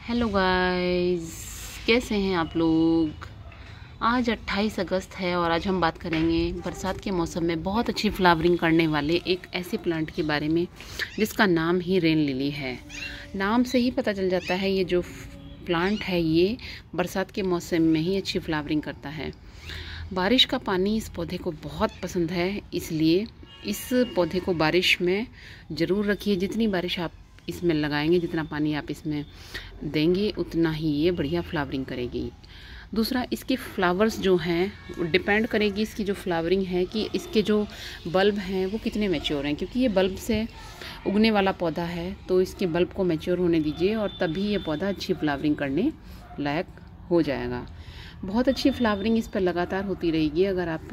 Hello guys, कैसे हैं आप लोग। आज 28 अगस्त है और आज हम बात करेंगे बरसात के मौसम में बहुत अच्छी फ्लावरिंग करने वाले एक ऐसे प्लांट के बारे में जिसका नाम ही रेन लिली है। नाम से ही पता चल जाता है ये जो प्लांट है ये बरसात के मौसम में ही अच्छी फ्लावरिंग करता है। बारिश का पानी इस पौधे को बहुत पसंद है, इसलिए इस पौधे को बारिश में ज़रूर रखिए। जितनी बारिश आप इसमें लगाएंगे, जितना पानी आप इसमें देंगे, उतना ही ये बढ़िया फ्लावरिंग करेगी। दूसरा, इसके फ्लावर्स जो हैं डिपेंड करेगी इसकी जो फ्लावरिंग है कि इसके जो बल्ब हैं वो कितने मैच्योर हैं, क्योंकि ये बल्ब से उगने वाला पौधा है। तो इसके बल्ब को मैच्योर होने दीजिए और तभी ये पौधा अच्छी फ्लावरिंग करने लायक हो जाएगा। बहुत अच्छी फ्लावरिंग इस पर लगातार होती रहेगी अगर आप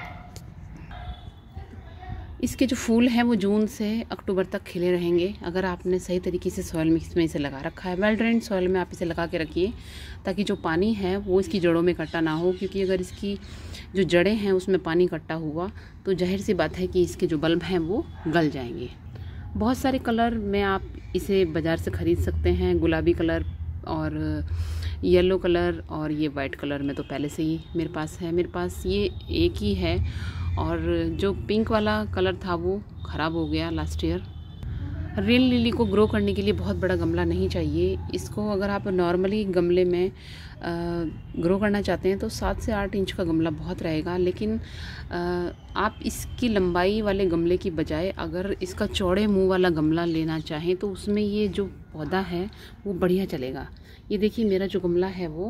इसके जो फूल हैं वो जून से अक्टूबर तक खिले रहेंगे अगर आपने सही तरीके से सॉइल मिक्स में इसे लगा रखा है। वेल ड्रेन्ड सॉइल में आप इसे लगा के रखिए ताकि जो पानी है वो इसकी जड़ों में इकट्ठा ना हो, क्योंकि अगर इसकी जो जड़ें हैं उसमें पानी इकट्ठा हुआ तो जाहिर सी बात है कि इसके जो बल्ब हैं वो गल जाएंगे। बहुत सारे कलर में आप इसे बाज़ार से ख़रीद सकते हैं। गुलाबी कलर और येलो कलर और ये वाइट कलर में तो पहले से ही मेरे पास है। मेरे पास ये एक ही है और जो पिंक वाला कलर था वो ख़राब हो गया लास्ट ईयर। रेन लिली को ग्रो करने के लिए बहुत बड़ा गमला नहीं चाहिए। इसको अगर आप नॉर्मली गमले में ग्रो करना चाहते हैं तो 7 से 8 इंच का गमला बहुत रहेगा, लेकिन आप इसकी लंबाई वाले गमले की बजाय अगर इसका चौड़े मुंह वाला गमला लेना चाहें तो उसमें ये जो पौधा है वो बढ़िया चलेगा। ये देखिए, मेरा जो गमला है वो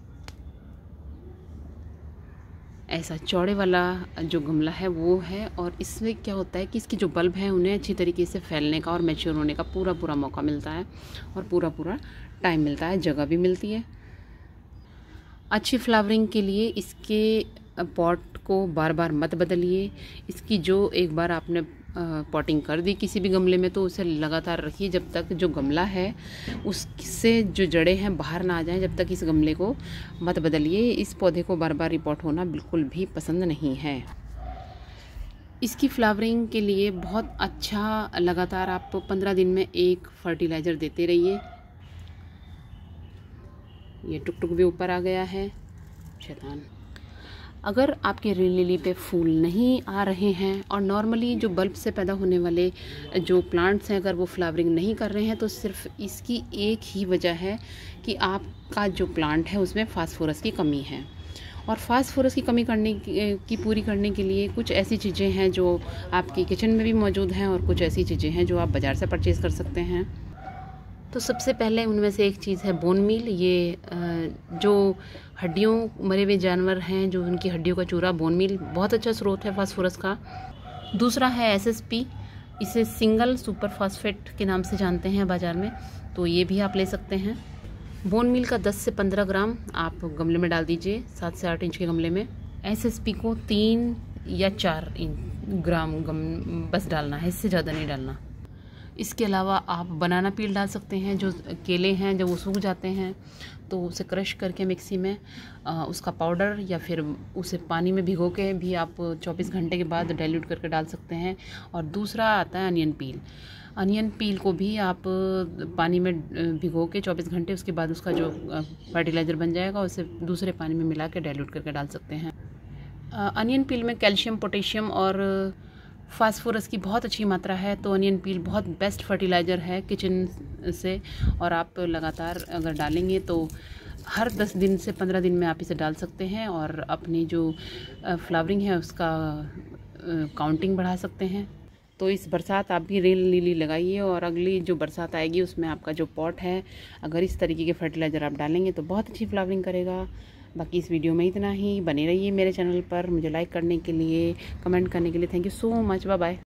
ऐसा चौड़े वाला जो गमला है वो है, और इसमें क्या होता है कि इसके जो बल्ब हैं उन्हें अच्छी तरीके से फैलने का और मैच्योर होने का पूरा मौका मिलता है और पूरा टाइम मिलता है, जगह भी मिलती है। अच्छी फ्लावरिंग के लिए इसके पॉट को बार बार मत बदलिए। इसकी जो एक बार आपने पॉटिंग कर दी किसी भी गमले में तो उसे लगातार रखिए जब तक जो गमला है उससे जो जड़ें हैं बाहर ना आ जाएं, जब तक इस गमले को मत बदलिए। इस पौधे को बार बार रिपोर्ट होना बिल्कुल भी पसंद नहीं है। इसकी फ्लावरिंग के लिए बहुत अच्छा लगातार आप 15 दिन में एक फर्टिलाइज़र देते रहिए। ये टुक भी ऊपर आ गया है, शैतान। अगर आपके रेन लिली पे फूल नहीं आ रहे हैं और नॉर्मली जो बल्ब से पैदा होने वाले जो प्लांट्स हैं अगर वो फ्लावरिंग नहीं कर रहे हैं तो सिर्फ इसकी एक ही वजह है कि आपका जो प्लांट है उसमें फास्फोरस की कमी है। और फास्फोरस की कमी पूरी करने के लिए कुछ ऐसी चीज़ें हैं जो आपकी किचन में भी मौजूद हैं और कुछ ऐसी चीज़ें हैं जो आप बाज़ार से परचेज़ कर सकते हैं। तो सबसे पहले उनमें से एक चीज़ है बोन मील। ये जो हड्डियों मरे हुए जानवर हैं जो उनकी हड्डियों का चूरा, बोन मील बहुत अच्छा स्रोत है फास्फोरस का। दूसरा है एसएसपी, इसे सिंगल सुपर फास्फेट के नाम से जानते हैं बाज़ार में, तो ये भी आप ले सकते हैं। बोन मील का 10 से 15 ग्राम आप गमले में डाल दीजिए, 7 से 8 इंच के गमले में। एसएसपी को 3 या 4 ग्राम बस डालना है, इससे ज़्यादा नहीं डालना। इसके अलावा आप बनाना पील डाल सकते हैं। जो केले हैं जब वो सूख जाते हैं तो उसे क्रश करके मिक्सी में उसका पाउडर या फिर उसे पानी में भिगो के भी आप 24 घंटे के बाद डाइल्यूट करके डाल सकते हैं। और दूसरा आता है अनियन पील। अनियन पील को भी आप पानी में भिगो के 24 घंटे उसके बाद उसका जो फर्टिलाइज़र बन जाएगा उसे दूसरे पानी में मिला के डाइल्यूट करके डाल सकते हैं। अनियन पील में कैल्शियम, पोटेशियम और फास्फोरस की बहुत अच्छी मात्रा है, तो अनियन पील बहुत बेस्ट फर्टिलाइज़र है किचन से। और आप लगातार अगर डालेंगे तो हर 10 दिन से 15 दिन में आप इसे डाल सकते हैं और अपनी जो फ्लावरिंग है उसका काउंटिंग बढ़ा सकते हैं। तो इस बरसात आप भी रेन लिली लगाइए और अगली जो बरसात आएगी उसमें आपका जो पॉट है अगर इस तरीके के फर्टिलाइज़र आप डालेंगे तो बहुत अच्छी फ्लावरिंग करेगा। बाकी इस वीडियो में इतना ही। बने रहिए मेरे चैनल पर। मुझे लाइक करने के लिए, कमेंट करने के लिए thank you so much. Bye bye.